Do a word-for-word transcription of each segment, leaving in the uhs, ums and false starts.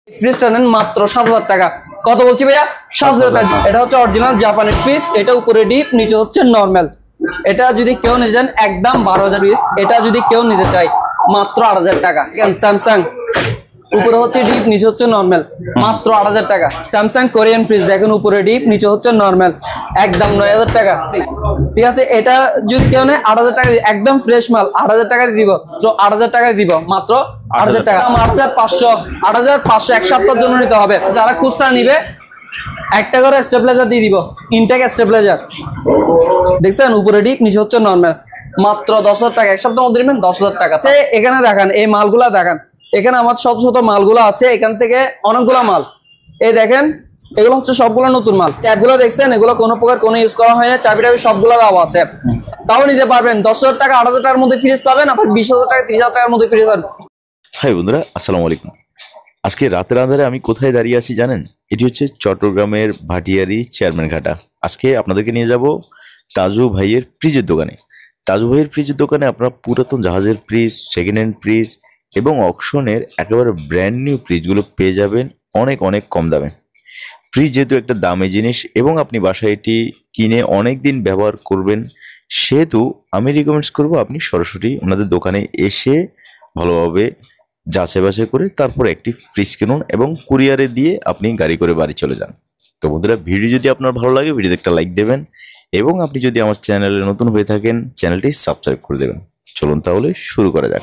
ফ্রিজটা নেন মাত্র সাত হাজার টাকা। কত বলছি ভাইয়া? সাত হাজার টাকা। এটা হচ্ছে অরিজিনাল জাপানি ফ্রিজ, এটা উপরে ডিপ নিচে হচ্ছে নরমাল। এটা যদি কেউ নিতে চান একদম বারো হাজার পিস, এটা যদি কেউ নিতে চায় মাত্র আট হাজার টাকা। স্যামসাং উপরে হচ্ছে ডিপ নিচে হচ্ছে নরমাল, মাত্র আট হাজার টাকা। স্যামসাং কোরিয়ান ফ্রিজ দেখেন উপরে ডিপ নিচে হচ্ছে নরমাল, একদম নয় হাজার টাকা। ঠিক আছে, এটা যদি কেউ নেয় আট হাজার টাকা একদম ফ্রেশ মাল আট হাজার টাকা দিব, তো আট হাজার টাকা দিব মাত্র আট হাজার টাকা। আট হাজার পাঁচশো আট হাজার পাঁচশো এক সপ্তাহের জন্য নিতে হবে। যারা খুচরা নিবে একটা করে স্টেবিলাইজার দিয়ে দিব, ইনটেক স্টেবিলাইজার দেখছেন উপরে ডিপ নিচে হচ্ছে নরমাল, মাত্র দশ হাজার টাকা। এক সপ্তাহের মধ্যে নেবেন দশ হাজার টাকা। এখানে দেখান এই মালগুলা দেখান, এখানে আমার শত শত মালগুলো আছে, এখান থেকে অনেকগুলো মাল এই দেখেন, এগুলো হচ্ছে সবগুলো নতুন মাল। ট্যাবগুলো দেখছেন এগুলো কোনো প্রকার কোনো ইউজ করা হয় না, চাবি টাবি সবগুলো দেওয়া আছে। তাও নিতে পারবেন দশ হাজার টাকা আট হাজার টাকার মধ্যে ফ্রিজ পাবেন, আবার বিশ হাজার টাকা তিরিশ হাজার টাকার মধ্যে ফ্রিজ পাবেন। হাই বন্ধুরা, আসসালামু আলাইকুম। আজকে রাতের আঁধারে আমি কোথায় দাঁড়িয়ে আছি জানেন? এটি হচ্ছে চট্টগ্রামের ভাটিয়ারি চেয়ারম্যান ঘাটা। আজকে আপনাদেরকে নিয়ে যাব তাজু ভাইয়ের ফ্রিজের দোকানে। তাজু ভাইয়ের ফ্রিজের দোকানে আপনারা পুরাতন জাহাজের ফ্রিজ, সেকেন্ড হ্যান্ড ফ্রিজ এবং অকশনের একেবারে ব্র্যান্ড নিউ ফ্রিজগুলো পেয়ে যাবেন অনেক অনেক কম দামে। ফ্রিজ যেহেতু একটা দামি জিনিস এবং আপনি বাসায় এটি কিনে অনেক দিন ব্যবহার করবেন, সেহেতু আমি রিকমেন্ডস করবো আপনি সরাসরি ওনাদের দোকানে এসে ভালোভাবে যাচাই বাছাই করে তারপর একটি ফ্রিজ কিনুন এবং কুরিয়ারে দিয়ে আপনি গাড়ি করে বাড়ি চলে যান। তো বন্ধুরা, ভিডিও যদি আপনার ভালো লাগে ভিডিওতে একটা লাইক দেবেন এবং আপনি যদি আমার চ্যানেলে নতুন হয়ে থাকেন চ্যানেলটি সাবস্ক্রাইব করে দেবেন। চলুন তাহলে শুরু করা যাক।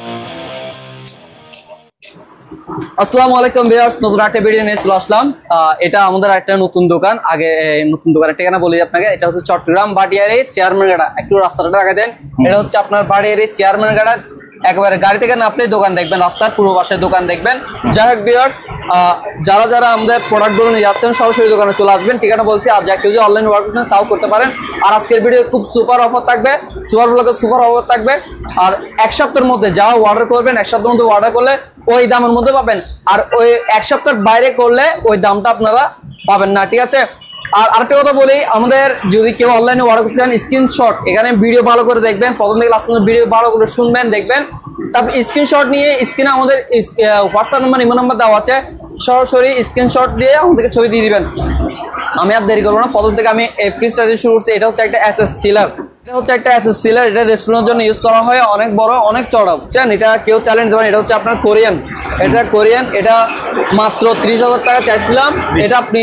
আসসালামু আলাইকুম ভিউয়ার্স, নতুন একটা ভিডিও নিয়ে চলে আসলাম। এটা আমাদের একটা নতুন দোকান। আগে নতুন দোকানের ঠিকানা বলি আপনাকে, এটা হচ্ছে চট্টগ্রাম ভাটিয়ারি চেয়ারম্যান ঘাটা। একটু রাস্তাটা দেখা দেন, এটা হচ্ছে আপনার ভাটিয়ারি চেয়ারম্যান ঘাটা। একেবারে গাড়ি থেকে আপনি দোকান দেখবেন, রাস্তার পূর্ব পাশে দোকান দেখবেন। যাই হোক ভিউয়ার্স, যারা যারা আমাদের প্রোডাক্টগুলো নিয়ে যাচ্ছেন সরাসরি দোকানে চলে আসবেন, ঠিকানা বলছি। আর যা কেউ যদি অনলাইন ওয়ার্ক করছেন তাও করতে পারেন। আর আজকের ভিডিও খুব সুপার অফার থাকবে, সুপার ব্লগে সুপার অফার থাকবে। আর এক সপ্তাহের মধ্যে যা অর্ডার করবেন, এক সপ্তাহের মধ্যে অর্ডার করলে ওই দামের মধ্যে পাবেন, আর ওই এক সপ্তাহের বাইরে করলে ওই দামটা আপনারা পাবেন না। ঠিক আছে, আর আরেকটা কথা বলি, আমাদের যদি কেউ অনলাইনে অর্ডার করতে চান স্ক্রিনশট, এখানে ভিডিও ভালো করে দেখবেন, প্রথম থেকে লাস্ট পর্যন্ত ভিডিও ভালো করে শুনবেন দেখবেন, তারপর স্ক্রিনশট নিয়ে স্ক্রিনে আমাদের হোয়াটসঅ্যাপ নাম্বার ইমো নাম্বার দেওয়া আছে, সরাসরি স্ক্রিনশট দিয়ে আমাদেরকে ছবি দিয়ে দিবেন। আমি আর দেরি করবো না, প্রথম থেকে আমি এই ফ্রিজটা দিয়ে শুরু করছি। এটা হচ্ছে একটা এসএস চিলার, এটা হচ্ছে একটা এসএস চিলার, এটা রেস্টুরেন্টের জন্য ইউজ করা হয়, অনেক বড় অনেক চড়া, বুঝছেন? এটা কেউ চ্যালেঞ্জ দেবেন। এটা হচ্ছে আপনার কোরিয়ান, এটা কোরিয়ান, এটা মাত্র ত্রিশ হাজার টাকা চাইছিলাম। এটা আপনি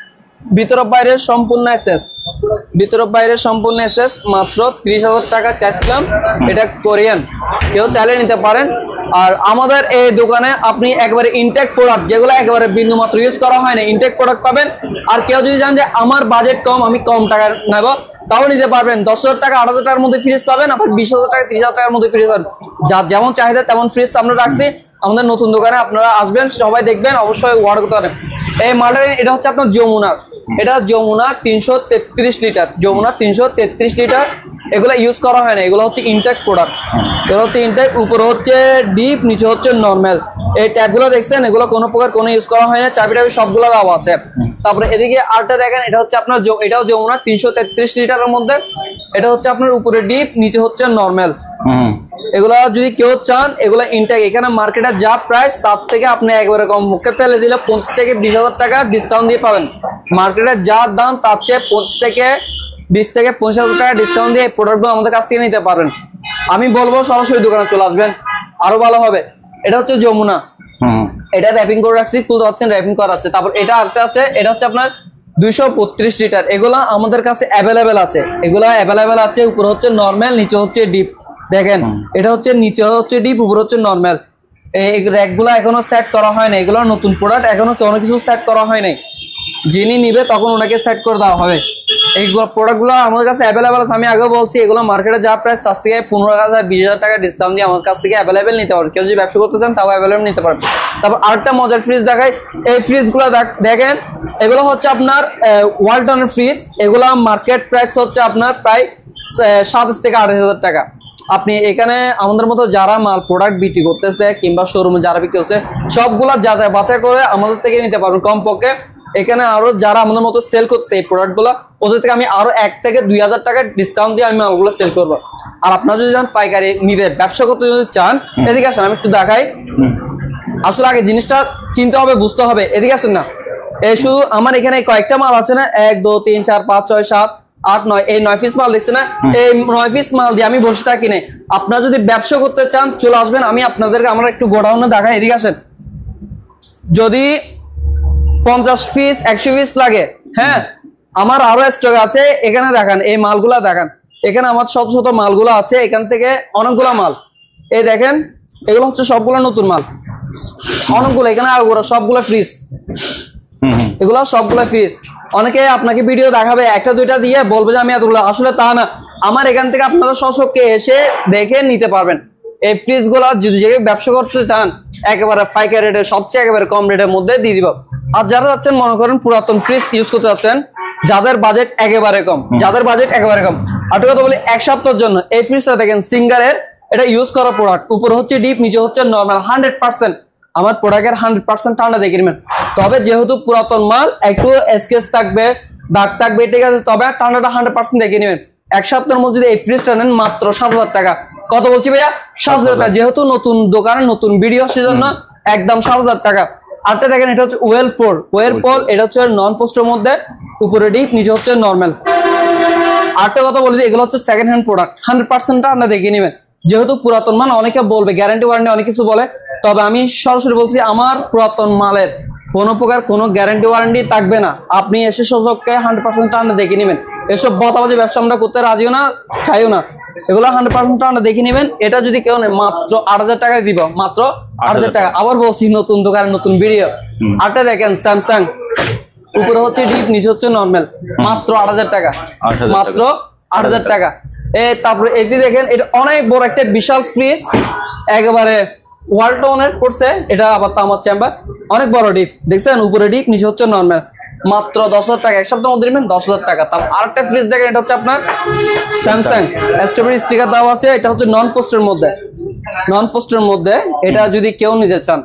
ভিতর বাইরের সম্পূর্ণ এসএস, ভিতর বাইরের সম্পূর্ণ এসএস, মাত্র ত্রিশ হাজার টাকা চাইছিলাম। এটা কোরিয়ান, কেউ চালিয়ে নিতে পারেন। আর আমাদের এই দোকানে আপনি একবারে ইনটেক প্রোডাক্ট, যেগুলো একেবারে বিন্দু মাত্র ইউজ করা হয় না, ইনটেক প্রোডাক্ট পাবেন। আর কেউ যদি জানেন যে আমার বাজেট কম, আমি কম টাকা নেব, তাও নিতে পারবেন। দশ হাজার টাকা আট হাজার টাকার মধ্যে ফ্রিজ পাবেন, আবার বিশ হাজার টাকা তিরিশ হাজার টাকার মধ্যে ফ্রিজ পাবেন। যার যেমন চাহিদা তেমন ফ্রিজ আমরা রাখছি আমাদের নতুন দোকানে। আপনারা আসবেন, সবাই দেখবেন, অবশ্যই অর্ডার করতে পারেন। এই মালটা এটা হচ্ছে আপনার যমুনার, এটা যমুনা তিনশো তেত্রিশ লিটার, যমুনা তিনশো তেত্রিশ লিটার। এগুলো ইউজ করা হয় না, এগুলো হচ্ছে ইনটেক প্রোডাক্ট। এগুলো হচ্ছে ইনটেক, উপরে হচ্ছে ডিপ নিচে হচ্ছে নর্মাল। এই ট্যাবগুলো দেখছেন এগুলো কোনো প্রকার কোনো ইউজ করা হয় না, চাবি টাবি সবগুলো দেওয়া আছে। তারপরে এদিকে আরটা দেখেন, এটা হচ্ছে আপনার, এটাও যমুনা তিনশো তেত্রিশ লিটারের মধ্যে। এটা হচ্ছে আপনার উপরে ডিপ নিচে হচ্ছে নর্মাল। এগুলা যদি কেউ চান এগুলা ইনটেক, এখানে মার্কেটে যা প্রাইস তার থেকে আপনি একবারে কম মুখে ফেলে দিলে পঁচিশ থেকে বিশ হাজার টাকা ডিসকাউন্ট দিয়ে পাবেন। মার্কেটে যা দাম তার চেয়ে পঁচিশ থেকে বিশ থেকে পঁচিশ হাজার টাকা ডিসকাউন্ট দিয়ে প্রোডাক্টগুলো আমাদের কাছ থেকে নিতে পারবেন। আমি বলবো সরাসরি দোকানে চলে আসবেন, আরো ভালো হবে। এটা হচ্ছে যমুনা, এটা র্যাপিং করে রাখছি, তুলতে পারছেন, র্যাপিং করা আছে। তারপর এটা আরেকটা আছে, এটা হচ্ছে আপনার দুইশো বত্রিশ লিটার। এগুলা আমাদের কাছে অ্যাভেলেবেল আছে, এগুলা অ্যাভেলেবেল আছে। উপরে হচ্ছে নর্মাল, নিচে হচ্ছে ডিপ। দেখেন এটা হচ্ছে নিচে হচ্ছে ডিপ, উপরে হচ্ছে নর্মাল। এই র্যাকগুলো এখনো সেট করা হয় না, এগুলো নতুন প্রোডাক্ট, এখনো কোনো কিছু সেট করা হয় নাই। যিনি নিবে তখন ওনাকে সেট করে দেওয়া হবে। এইগুলো প্রোডাক্টগুলো আমাদের কাছে অ্যাভেলেবেল আছে। আমি আগেও বলছি এগুলো মার্কেটে যা প্রাইস তার থেকে পনেরো হাজার বিশ হাজার টাকা ডিসকাউন্ট দিয়ে আমার কাছ থেকে অ্যাভেলেবেল নিতে পারবেন। কেউ যদি ব্যবসা করতে চান তাও অ্যাভেলেবেল নিতে পারবেন। তারপর আরেকটা মজার ফ্রিজ দেখাই, এই ফ্রিজগুলো দেখেন, এগুলো হচ্ছে আপনার ওয়ালটনের ফ্রিজ। এগুলো মার্কেট প্রাইস হচ্ছে আপনার প্রায় সাতাশ থেকে আঠাশ হাজার টাকা। আপনি এখানে আমাদের মতো যারা মাল প্রোডাক্ট বিক্রি করতেছে কিংবা শোরুমে যারা বিক্রি করছে সবগুলা যাচাই বাছাই করে আমাদের থেকে নিতে পারবেন কমপক্ষে। এখানে আরো যারা আমাদের মতো সেল করছে এই প্রোডাক্টগুলো, ওদের থেকে আমি আরো এক থেকে দুই হাজার টাকা ডিসকাউন্ট দিয়ে আমি ওগুলো সেল করবো। আর আপনারা যদি চান পাইকারি নিতে ব্যবসা করতে যদি চান, এদিকে আসেন আমি একটু দেখাই। আসলে আগে জিনিসটা চিনতে হবে, বুঝতে হবে। এদিকে আসেন না, এই শুধু আমার এখানে কয়েকটা মাল আছে না, এক দুই তিন চার পাঁচ ছয় সাত আট নয়, এই নয় পিস মাল দেখছে না, এই নয় পিস মাল দিয়ে আমি বসে থাকি না। আপনারা যদি ব্যবসা করতে চান চলে আসবেন, আমি আপনাদেরকে আমরা একটু গোডাউনে দেখাই। এদিকে আসেন, যদি পঞ্চাশ পিস একশো পিস লাগে, হ্যাঁ আমার আরো স্টক আছে। এখানে দেখান, এই মালগুলা দেখান, এখানে আমার শত শত মালগুলো আছে, এখান থেকে অনেকগুলো মাল। এই দেখেন, এগুলো হচ্ছে সবগুলো নতুন মাল, অনেকগুলো। এখানে আগুলো সবগুলো ফ্রিজ, এগুলো সবগুলো ফ্রিজ। অনেকে আপনাকে ভিডিও দেখাবে একটা দুইটা দিয়ে, বলবে যে আমি এতগুলো, আসলে তা না। আমার এখান থেকে আপনারা সশক্কে এসে দেখে নিতে পারবেন। এই ফ্রিজ গুলা যদি ব্যবসা করতে চান একেবারে পাইকারি রেটে, সবচেয়ে একেবারে কম রেটের মধ্যে দিয়ে দিব। আর যারা যাচ্ছেন মনে করেন পুরাতন ফ্রিজ ইউজ করতে যাচ্ছেন, যাদের বাজেট একেবারে কম, যাদের বাজেট একেবারে কম, আর কথা বলি এক সপ্তাহের জন্য এই ফ্রিজটা দেখেন সিঙ্গারের, এটা ইউজ করা প্রোডাক্ট, উপরে হচ্ছে ডিপ, নিচে হচ্ছে নর্মাল। হান্ড্রেড পার্সেন্ট আমার প্রোডাক্টের হান্ড্রেড পার্সেন্ট ঠান্ডা দেখে নেবেন। তবে যেহেতু পুরাতন মাল, একটু স্কেচ থাকবে, দাগ থাকবে, ঠিক আছে, তবে ঠান্ডাটা হান্ড্রেড পার্সেন্ট দেখে নেবেন। এক সপ্তাহের মধ্যে যদি এই ফ্রিজটা নেন মাত্র সাত হাজার টাকা। কত বলছি ভাইয়া? সাত হাজার টাকা। যেহেতু নতুন দোকানে নতুন ভিডিও, সেজন্য একদম সাত হাজার টাকা। আরটা দেখেন, এটা হচ্ছে ওয়েল পোল, ওয়েল পোল, এটা হচ্ছে নন পোস্টের মধ্যে, উপরে ডিপ, নিচে হচ্ছে নর্মাল। আরটা কথা বলি, এগুলো হচ্ছে second hand product, hundred percent ঠান্ডা দেখে নেবেন। যেহেতু পুরাতন মাল, অনেকে বলবে গ্যারান্টি ওয়ারেন্টি অনেক কিছু বলে, তবে আমি সরাসরি বলছি আমার পুরাতন মালের কোনো প্রকার কোনো গ্যারান্টি ওয়ারেন্টি থাকবে না। আপনি এসে সচককে হান্ড্রেড পার্সেন্ট ঠান্ডা দেখে নেবেন। এসব বতাবাজি ব্যবসা আমরা করতে রাজিও না, চাইও না। এগুলো হান্ড্রেড পার্সেন্ট ঠান্ডা দেখে নেবেন। এটা যদি কেউ নেই মাত্র আট হাজার টাকায় দিব, মাত্র আট হাজার টাকা। আবার বলছি নতুন দোকানে নতুন ভিডিও। আটটা দেখেন স্যামসাং, উপরে হচ্ছে ডিপ, নিচে হচ্ছে নর্মাল, মাত্র আট হাজার টাকা, মাত্র আট হাজার টাকা। এ তারপরে এটি দেখেন, এটা অনেক বড় একটা বিশাল ফ্রিজ, একেবারে ওয়ালটনের করছে, এটা আবার তামার চেম্বার, অনেক বড় ডিপ দেখছেন, উপরে ডিপ, নিচে হচ্ছে নর্মাল, মাত্র দশ হাজার টাকা। এক সপ্তাহের মধ্যে নেবেন দশ হাজার টাকা। তারপর আরেকটা ফ্রিজ দেখেন, এটা হচ্ছে আপনার স্যামসাং, স্ট্রবেরি স্টিকার দেওয়া আছে, এটা হচ্ছে নন পোস্টের মধ্যে, নন পোস্টের মধ্যে। এটা যদি কেউ নিতে চান,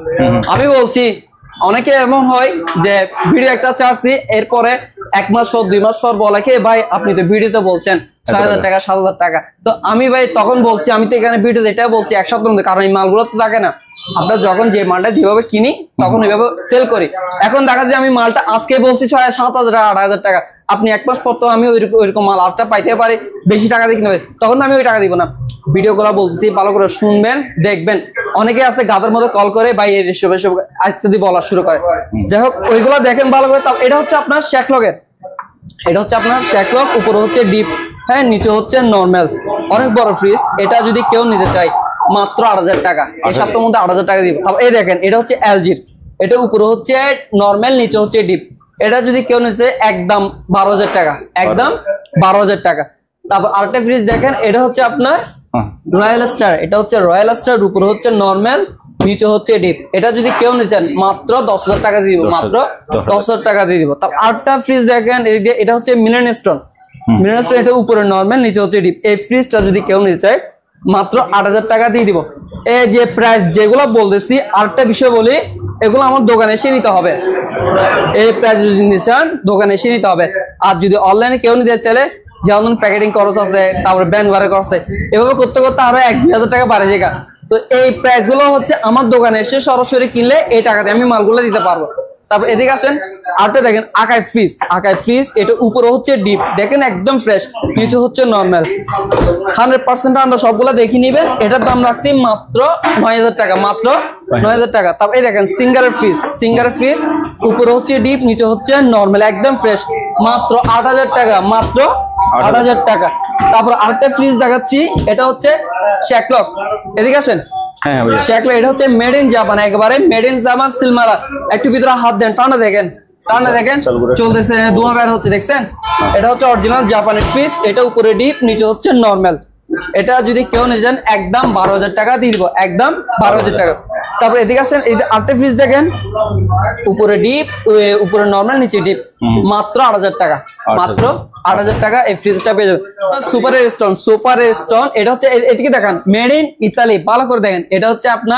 আমি বলছি অনেকে এমন হয় যে ভিডিও একটা ছাড়ছি, এরপরে এক মাস পর দুই মাস পর বলে কে ভাই আপনি তো ভিডিওতে বলছেন ছয় হাজার টাকা সাত হাজার টাকা। তো আমি ভাই তখন বলছি, আমি তো এখানে ভিডিওতে এটা বলছি এক সপ্তাহের মধ্যে, কারণ এই মালগুলো তো থাকে না। আমরা যখন যে মালটা যেভাবে কিনি তখন ওইভাবে সেল করি। এখন দেখা যায় আমি মালটা আজকে বলছি ছয় সাত হাজার টাকা, আট হাজার টাকা, আপনি এক মাস পর তো আমি ওইরকম মাল আটটা পাইতে পারি, বেশি টাকা দিয়ে কিনবে, তখন আমি ওই টাকা দিব না। ভিডিও গুলো বলতেছি, ভালো করে শুনবেন, দেখবেন। অনেকে আছে গাদার মতো কল করে ভাই এই এসব এসব ইত্যাদি বলা শুরু করে। যাই হোক, ওইগুলো দেখেন ভালো করে। এটা হচ্ছে আপনার শ্যাকলকের, এটা হচ্ছে আপনার শ্যাকলক, উপরে হচ্ছে ডিপ, হ্যাঁ নিচে হচ্ছে নর্মাল, অনেক বড় ফ্রিজ। এটা যদি কেউ নিতে চায় মাত্র আট হাজার টাকা, এই সপ্তাহের মধ্যে আট হাজার টাকা দিব। এই দেখেন, এটা হচ্ছে এলজির, এটা উপরে হচ্ছে নর্মাল, নিচে হচ্ছে ডিপ। এটা যদি কেউ নিতে একদম বারো হাজার টাকা, একদম বারো হাজার টাকা। তারপর আরেকটা ফ্রিজ দেখেন, এটা হচ্ছে আপনার রয়্যাল স্টার, এটা হচ্ছে রয়্যাল স্টার, উপরে হচ্ছে নর্মাল, নিচে হচ্ছে ডিপ। এটা যদি কেউ নিচ্ছেন মাত্র দশ হাজার টাকা দিয়ে দিব, মাত্র দশ হাজার টাকা দিয়ে দিব। তারপর আরেকটা ফ্রিজ দেখেন, এটা হচ্ছে মিলেন স্টোন, মিলেন স্টোন, এটা উপরে নর্মাল, নিচে হচ্ছে ডিপ। এই ফ্রিজটা যদি কেউ নিতে চায় মাত্র আট হাজার টাকা দিয়ে দিব। এই যে প্রাইস যেগুলো বলতেছি, আরেকটা বিষয় বলি, এগুলো আমার দোকানে এসে নিতে হবে। এই প্রাইস যদি নিতে চান দোকানে এসে নিতে হবে। আর যদি অনলাইনে কেউ নিতে চাইলে, যেমন প্যাকেটিং খরচ আছে, তারপরে ব্যাংক ভাড়া খরচ আছে, এভাবে করতে করতে আরো এক দুই হাজার টাকা বাড়ে যায়। তো এই প্রাইস গুলো হচ্ছে আমার দোকানে এসে সরাসরি কিনলে এই টাকাতে আমি মালগুলো দিতে পারবো। তারপর এদিকে আসেন, আরটা দেখেন আকাই ফ্রিজ, আকাই ফ্রিজ, এটা উপরে হচ্ছে ডিপ, দেখেন একদম ফ্রেশ, নিচে হচ্ছে নর্মাল, হান্ড্রেড পার্সেন্ট ঠান্ডা। সবগুলো দেখে নিবেন। এটার দাম রাখছি মাত্র নয় হাজার টাকা, মাত্র নয় হাজার টাকা। তারপর এই দেখেন সিঙ্গারের ফ্রিজ, সিঙ্গারের ফ্রিজ, উপরে হচ্ছে ডিপ, নিচে হচ্ছে নর্মাল, একদম ফ্রেশ, মাত্র আট হাজার টাকা, মাত্র আট হাজার টাকা। তারপর আরেকটা ফ্রিজ দেখাচ্ছি, এটা হচ্ছে শ্যাকলক, এদিকে আসেন। শ্যাকলক, এটা হচ্ছে মেড ইন জাপান, একেবারে মেড ইন জাপান, সিলমারা। একটু ভিতরে হাত দেন, টানা দেখেন, টানা দেখেন, চলতেছে, ধোঁয়া বের হচ্ছে, দেখছেন? এটা হচ্ছে অরিজিনাল জাপানের ফ্রিজ, এটা উপরে ডিপ, নিচে হচ্ছে নর্মাল। এটা যদি কেউ নিয়ে যান একদম বারো হাজার টাকা দিয়ে দিব, একদম বারো হাজার টাকা। তারপর এদিকে আসেন, এই আটটা ফ্রিজ দেখেন, উপরে ডিপ, উপরে নর্মাল, নিচে ডিপ, মাত্র আট হাজার টাকা, মাত্র আট হাজার টাকা এই ফ্রিজটা পেয়ে যাবেন। সুপার স্টোন, সুপার স্টোন, এটা হচ্ছে এদিকে দেখেন, মেড ইন ইতালি, ভালো করে দেখেন। এটা হচ্ছে আপনার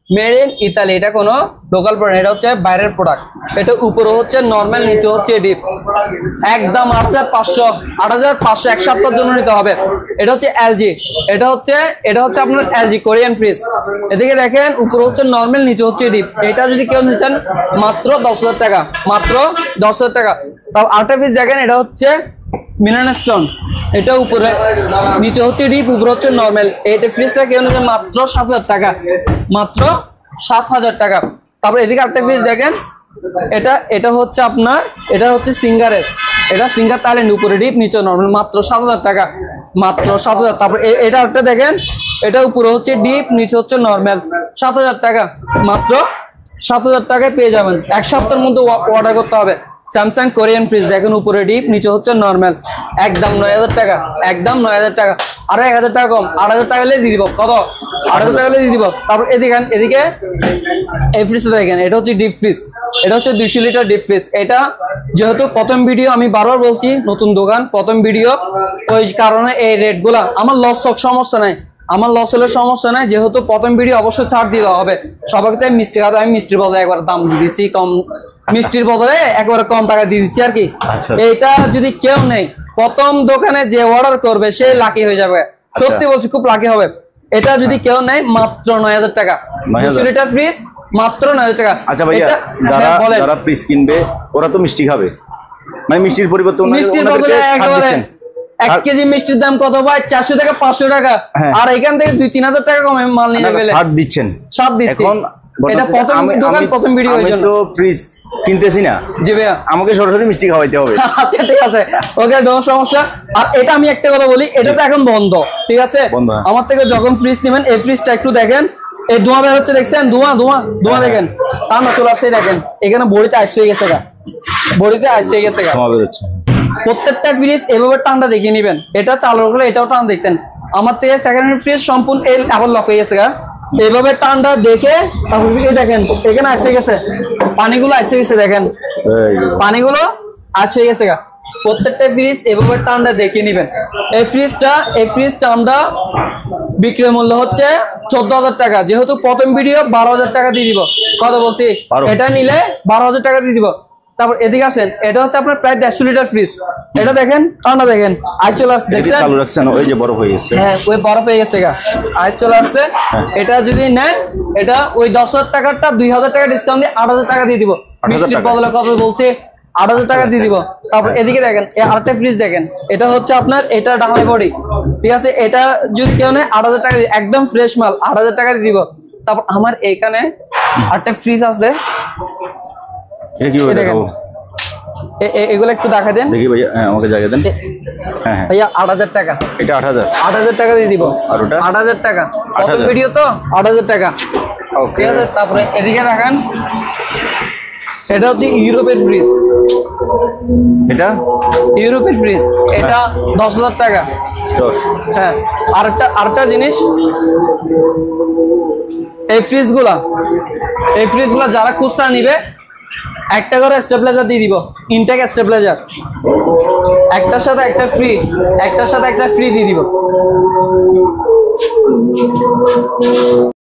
মেড ইন ইতালি, এটা কোনো লোকাল প্রোডাক্ট, এটা হচ্ছে বাইরের প্রোডাক্ট। এটা উপরে হচ্ছে নর্মাল, নিচে হচ্ছে ডিপ। একদম আট হাজার পাঁচশো আট হাজার পাঁচশো এক সপ্তাহের জন্য নিতে হবে। এটা হচ্ছে এলজি, এটা হচ্ছে এটা হচ্ছে আপনার এলজি কোরিয়ান ফ্রিজ। এদিকে দেখেন উপরে হচ্ছে নর্মাল, নিচে হচ্ছে ডিপ। এটা যদি কেউ নিচ্ছেন মাত্র দশ হাজার টাকা, মাত্র দশ হাজার টাকা। তাও আরেকটা ফ্রিজ দেখেন, এটা হচ্ছে মিলান স্টোন, এটা উপরে নিচে হচ্ছে ডিপ, উপরে হচ্ছে নর্মাল। এইটা ফ্রিজটা কেউ নিচ্ছেন মাত্র সাত হাজার টাকা, মাত্র সাত হাজার টাকা। তারপর এদিকে একটা ফ্রিজ দেখেন, এটা এটা হচ্ছে আপনার এটা হচ্ছে সিঙ্গারের, এটা সিঙ্গার থাইল্যান্ড, উপরে ডিপ নিচে নর্মাল, মাত্র সাত হাজার টাকা, মাত্র সাত হাজার। তারপর এটা একটা দেখেন, এটা উপরে হচ্ছে ডিপ, নিচে হচ্ছে নর্মাল, সাত হাজার টাকা, মাত্র সাত হাজার টাকায় পেয়ে যাবেন। এক সপ্তাহের মধ্যে অর্ডার করতে হবে। স্যামসাং কোরিয়ান ফ্রিজ দেখেন, উপরে ডিপ, নিচে হচ্ছে নর্মাল, একদম নয় হাজার টাকা, একদম নয় হাজার টাকা। আরো এক হাজার টাকা কম, আট হাজার টাকা দিয়ে দিব। কত? আট হাজার টাকা দিয়ে দিব। তারপর এদিকে এদিকে এই ফ্রিজটা দেখেন, এটা হচ্ছে ডিপ ফ্রিজ, এটা হচ্ছে দুইশো লিটার ডিপ ফ্রিজ। এটা যেহেতু প্রথম ভিডিও, আমি বারবার বলছি নতুন দোকান, প্রথম ভিডিও, ওই কারণে এই রেট গুলা আমার লস হোক সমস্যা নাই, আমার লস হলে সমস্যা নাই, যেহেতু প্রথম ভিডিও অবশ্যই ছাড় দিতে হবে সবাইকে। তাই মিষ্টি খাওয়া, আমি মিষ্টির বদলে একবার দাম দিয়ে দিচ্ছি কম, মিষ্টির বদলে একবারে কম টাকা দিয়ে দিচ্ছি আর কি। এইটা যদি কেউ নেই, প্রথম দোকানে যে অর্ডার করবে সে লাকি হয়ে যাবে, সত্যি বলছি খুব লাকি হবে। এটা যদি কেউ নেয় মাত্র নয় হাজার টাকা, দুশো লিটার ফ্রিজ মাত্র নয় হাজার টাকা। আচ্ছা ভাইয়া, যারা যারা ফ্রিজ কিনবে ওরা তো মিষ্টি খাবে, মানে মিষ্টির পরিবর্তে মিষ্টির বদলে একেবারে এক কেজি মিষ্টির দাম কত ভাই? চারশো থেকে পাঁচশো টাকা, আর এখান থেকে দুই তিন হাজার টাকা কমে মাল নিয়ে যাবে। ছাড় দিচ্ছেন, ছাড় দিচ্ছেন। এটা প্রথম দোকান, প্রথম ভিডিও, আমি তো ফ্রিজ কিনতেছি না। জি ভাইয়া, আমাকে সরাসরি মিষ্টি খাওয়াইতে হবে। আচ্ছা ঠিক আছে, ওকে, নো সমস্যা। আর এটা আমি একটা কথা বলি, এটা তো এখন বন্ধ, ঠিক আছে? আমার থেকে যখন ফ্রিজ নেবেন, এই ফ্রিজটা একটু দেখেন, এই ধোঁয়া বের হচ্ছে, দেখছেন? ধোঁয়া ধোঁয়া ধোঁয়া দেখেন, তা না চলে আসছে, দেখেন এখানে বড়িতে আইস হয়ে গেছে গা, বড়িতে আইস হয়ে গেছে গা। প্রত্যেকটা ফ্রিজ এভাবে টান্ডা দেখিয়ে নিবেন। এটা চালু করলে এটাও টান দেখতেন। আমার থেকে সেকেন্ড হ্যান্ড ফ্রিজ সম্পূর্ণ এই আবার লক হয়ে গেছে গা, এভাবে টান্ডা দেখে তারপর দেখেন এখানে আসে গেছে, পানিগুলো আসে গেছে, দেখেন পানিগুলো আসে গেছে গা। প্রত্যেকটা ফ্রিজ এভাবে টান্ডা দেখে নিবেন। এই ফ্রিজটা এই ফ্রিজটা আমরা বিক্রয় মূল্য হচ্ছে চোদ্দ হাজার টাকা, যেহেতু প্রথম ভিডিও বারো হাজার টাকা দিয়ে দিব। কত বলছি? এটা নিলে বারো হাজার টাকা দিয়ে দিব। তারপর এদিকে আসেন, এটা হচ্ছে আপনার প্রায় দেড়শো লিটার ফ্রিজ। এটা দেখেন ঠান্ডা, দেখেন আইস চলে আসছে, দেখছেন? চালু রাখছেন, ওই যে বরফ হয়ে গেছে। হ্যাঁ, ওই বরফ হয়ে গেছে গা, আইস চলে আসছে। এটা যদি নেন, এটা ওই দশ হাজার টাকারটা দুই হাজার টাকা ডিসকাউন্ট দিয়ে আট হাজার টাকা দিয়ে দিব। মিষ্টির বদলে কত বলছে? আট হাজার টাকা দিয়ে দিব। তারপর এদিকে দেখেন, আরেকটা ফ্রিজ দেখেন, এটা হচ্ছে আপনার এটা ডাহাই বডি, ঠিক আছে? এটা যদি কেউ নেয় আট হাজার টাকা দিয়ে, একদম ফ্রেশ মাল, আট হাজার টাকা দিয়ে দিব। তারপর আমার এইখানে আরেকটা ফ্রিজ আছে, এগুলো একটু দেখা দেন দেখি ভাইয়া। হ্যাঁ, আমাকে জায়গা দেন। হ্যাঁ ভাইয়া, আট হাজার টাকা, এটা আট হাজার আট হাজার টাকা দিয়ে দিব। আর ওটা আট হাজার টাকা, প্রথম ভিডিও তো আট হাজার টাকা, ঠিক আছে? তারপরে এদিকে দেখেন, এটা হচ্ছে ইউরোপের ফ্রিজ, এটা ইউরোপের ফ্রিজ, এটা দশ হাজার টাকা। দশ। হ্যাঁ, আরেকটা আরেকটা জিনিস, এই ফ্রিজ গুলা এই ফ্রিজ গুলা যারা খুচরা নিবে একটা করে স্টেবিলাইজার দিয়ে দিব, ইনটেক স্টেবিলাইজার, একটার সাথে একটা ফ্রি, একটার সাথে একটা ফ্রি দিয়ে দিব।